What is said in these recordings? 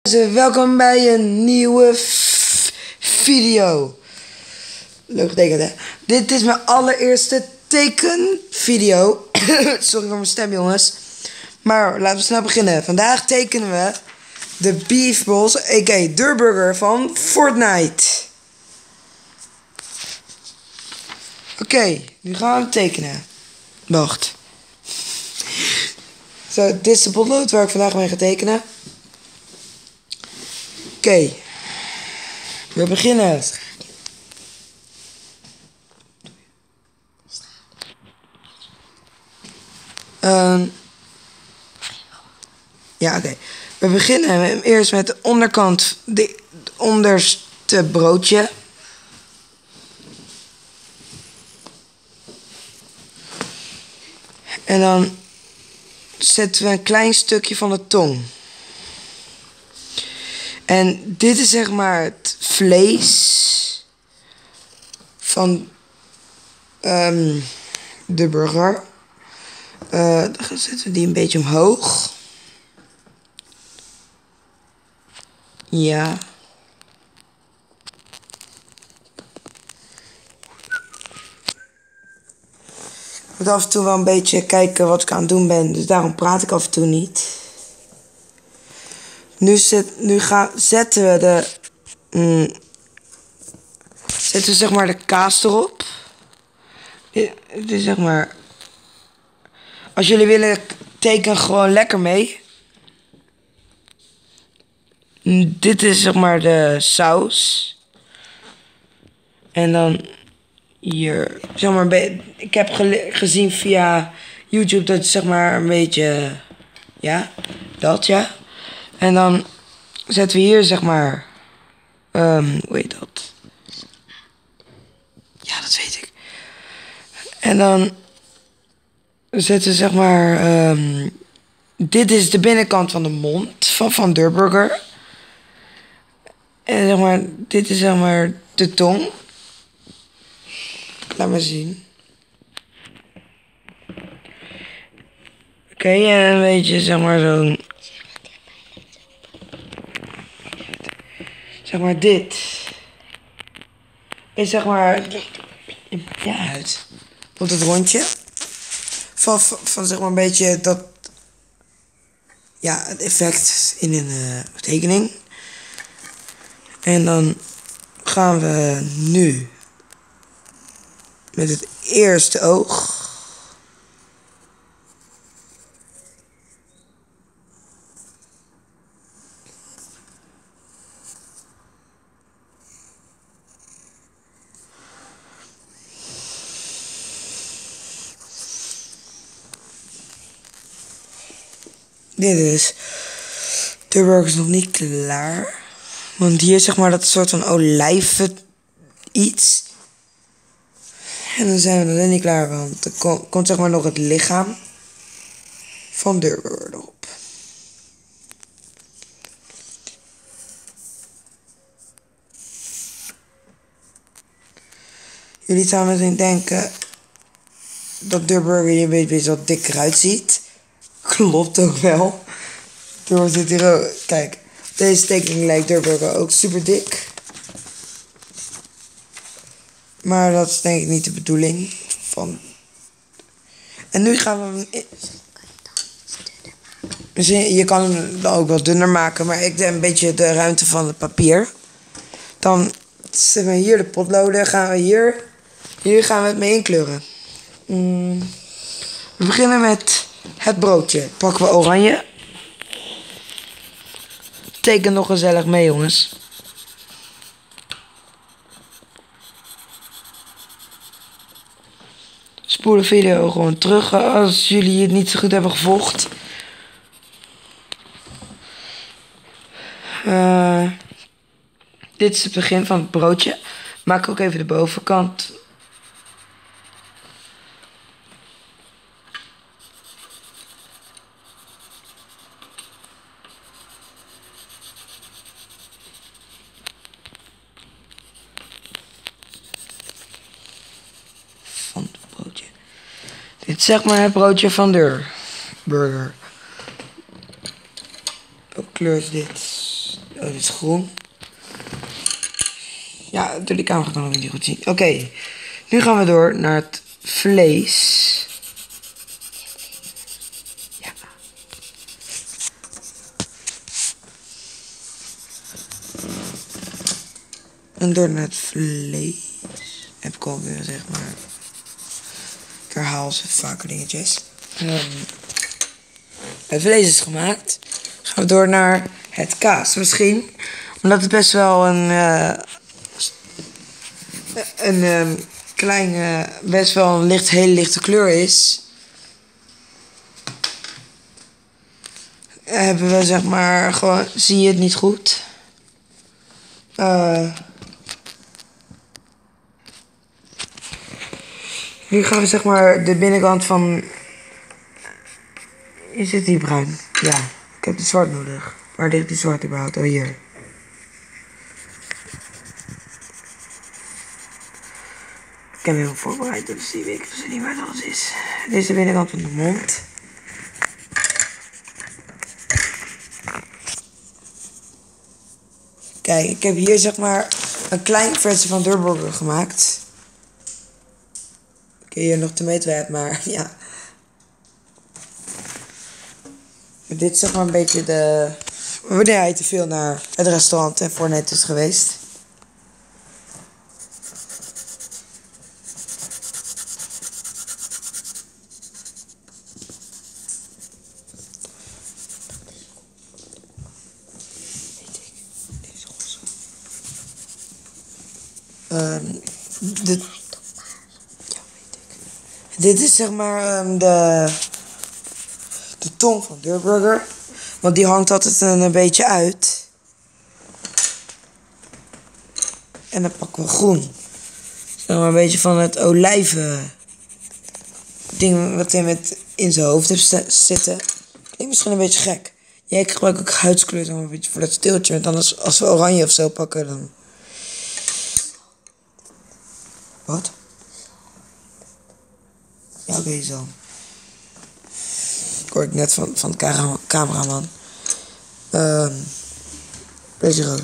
Welkom bij een nieuwe video. Leuk getekend, hè? Dit is mijn allereerste tekenvideo. Sorry voor mijn stem, jongens. Maar laten we snel beginnen. Vandaag tekenen we de Beef Balls, a.k.a. de burger van Fortnite. Oké, nu gaan we hem tekenen. Wacht. Zo, dit is de potlood waar ik vandaag mee ga tekenen. Oké, we beginnen. Ja, oké. We beginnen eerst met de onderkant, de onderste broodje. En dan zetten we een klein stukje van de tong. En dit is zeg maar het vlees van de burger. Dan zetten we die een beetje omhoog. Ja. Ik moet af en toe wel een beetje kijken wat ik aan het doen ben. Dus daarom praat ik af en toe niet. Zetten we zeg maar de kaas erop. Dit is zeg maar. Als jullie willen, teken gewoon lekker mee. Dit is zeg maar de saus. En dan hier, zeg maar, ik heb gezien via YouTube dat het zeg maar een beetje, ja, dat ja. En dan zetten we hier zeg maar, hoe heet dat? Ja, dat weet ik. En dan zetten we zeg maar, dit is de binnenkant van de mond van de burger. En zeg maar, dit is zeg maar de tong. Laat maar zien. Oké, en een beetje zeg maar zo'n. Zeg maar dit. Is zeg maar. Ja, uit. Op het rondje. Van zeg maar een beetje dat. Ja, het effect in een tekening. En dan gaan we nu met het eerste oog. Dit is. De burger is nog niet klaar. Want hier zeg maar dat soort van olijven iets. En dan zijn we er niet klaar, want er komt zeg maar nog het lichaam van de burger erop. Jullie zouden misschien denken dat de burger hier een beetje wat dikker uitziet. Klopt ook wel. Door zit hier ook. Kijk, deze tekening lijkt de burger ook super dik. Maar dat is denk ik niet de bedoeling van. En nu gaan we hem. Misschien, je kan hem dan ook wel dunner maken, maar ik denk een beetje de ruimte van het papier. Dan zetten we hier de potloden. Gaan we hier gaan we het mee inkleuren. We beginnen met het broodje. Pakken we oranje. Teken nog gezellig mee, jongens. Spoel de video gewoon terug als jullie het niet zo goed hebben gevolgd. Dit is het begin van het broodje. Maak ook even de bovenkant. Van het broodje. Dit is zeg maar het broodje van de burger. Welke kleur is dit? Oh, dit is groen. Ja, door die camera kan ik het niet goed zien. Oké, nu gaan we door naar het vlees. Ja. En door naar het vlees. Heb ik alweer gezegd, maar ik herhaal ze vaker dingetjes. Het vlees is gemaakt. Gaan we door naar het kaas. Misschien omdat het best wel een kleine, best wel een hele lichte kleur is. Hebben we zeg maar gewoon, zie je het niet goed. Nu gaan we zeg maar de binnenkant van. Is het die bruin? Ja, ik heb de zwart nodig. Waar ligt die zwart überhaupt? Oh, hier. Ik heb hem heel voorbereid, dus die weet ik dus niet waar alles is. Dit is de binnenkant van de mond. Kijk, ik heb hier zeg maar een kleine versie van Durburger gemaakt. Ik heb hier nog tomatenwet, maar ja. Dit is zeg maar een beetje de. Wanneer hij te veel naar het restaurant en voor net is geweest. Dit is zeg maar de tong van Durburger. Want die hangt altijd een beetje uit. En dan pakken we groen. Zeg maar een beetje van het olijven ding wat hij in zijn hoofd heeft zitten. Klinkt misschien een beetje gek. Ja, ik gebruik ook huidskleur dan een beetje voor dat steeltje. Want anders als we oranje of zo pakken dan. Wat? Ja, oké, zo. Ik hoor ik net van de cameraman. Beetje rood.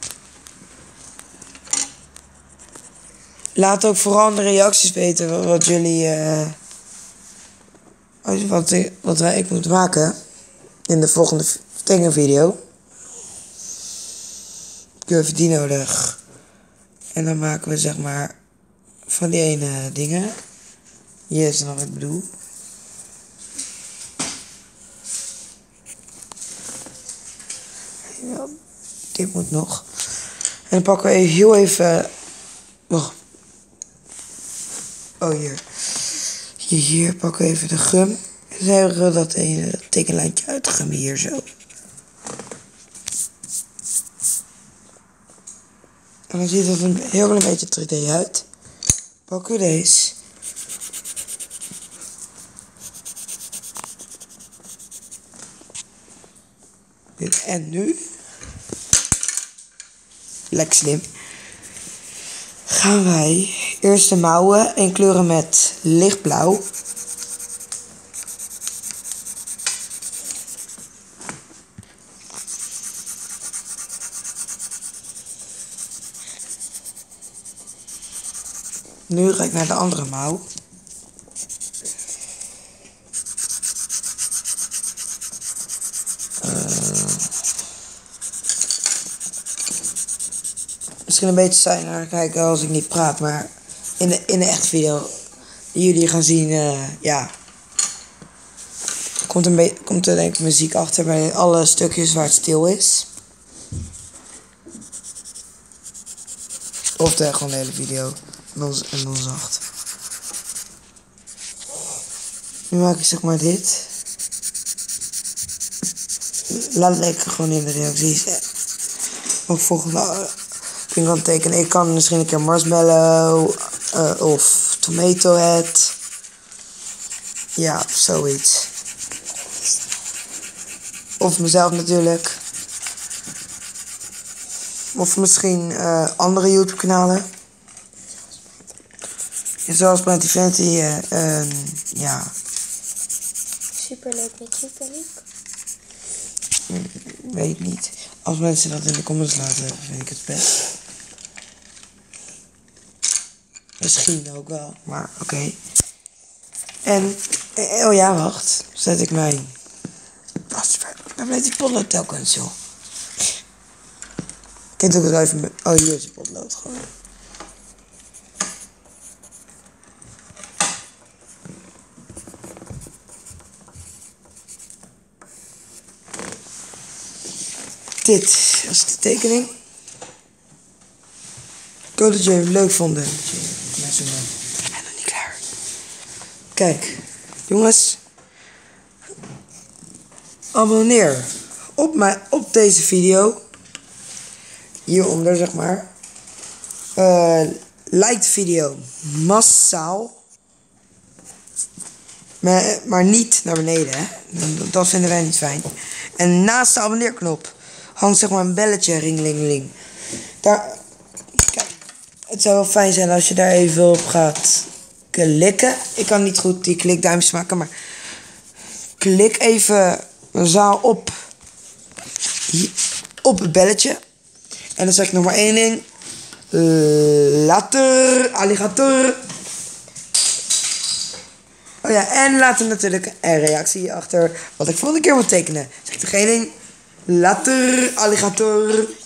Laat ook vooral in de reacties weten wat jullie. Wat ik moet maken. In de volgende video. Ik heb even die nodig. En dan maken we zeg maar van die ene dingen. Hier is dan wat ik bedoel. Ja, dit moet nog. En dan pakken we heel even. Oh, hier. Hier pakken we even de gum. En dan hebben we dat ene tekenlijntje uit de gum hier zo. En dan ziet het een heel klein beetje 3D uit. Pakken we deze. En nu, lekker slim, gaan wij eerst de mouwen inkleuren met lichtblauw. Nu ga ik naar de andere mouw. Misschien een beetje saai naar kijken als ik niet praat, maar in de echte video die jullie gaan zien, ja, komt er denk ik muziek achter bij alle stukjes waar het stil is. Of gewoon de hele video en dan zacht. Nu maak ik zeg maar dit. Laat het lekker gewoon in de reacties. Ook volgende ik kan tekenen. Ik kan misschien een keer marshmallow of tomato head. Ja, zoiets. Of mezelf natuurlijk. Of misschien andere YouTube kanalen. Zoals Plenty Fancy. Ja. Superleuk met Superleuk. Weet ik niet. Als mensen dat in de comments laten, vind ik het best. Misschien ook wel, maar oké. En, oh ja, wacht. Zet ik mijn... Waar blijft die potlood telkens, joh? Ik doe het wel even... Oh, hier is de potlood gewoon. Dit is de tekening. Ik hoop dat jullie het leuk vonden. Mensen nog niet klaar. Kijk, jongens. Abonneer op deze video. Hieronder, zeg maar. Like de video massaal. Maar niet naar beneden, hè. Dat vinden wij niet fijn. En naast de abonneerknop hangt zeg maar een belletje, ringelingeling. Daar, kijk, het zou wel fijn zijn als je daar even op gaat klikken. Ik kan niet goed die klikduimpjes maken, maar klik even zaal op het belletje. En dan zeg ik nog maar één ding. Later, alligator. Oh ja, en laat er natuurlijk een reactie achter wat ik volgende keer wil tekenen. Zeg ik nog één ding. Later, alligator.